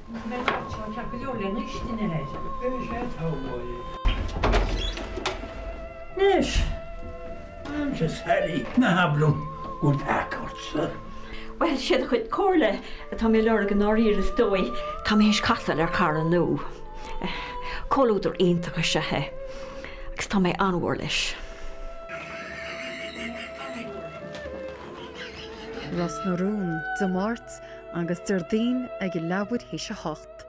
Nish, I'm just Harry. Nahablum, good packers. Well, siad chuid cóirle tá mé leir an áír is dói. Tá mé is casal ar cara nó. Cóúidir aontacha sethe, agus tá mé anmhór leis. Ras na rún, do Máirt agus Dardín ag I leabhar hí se hocht.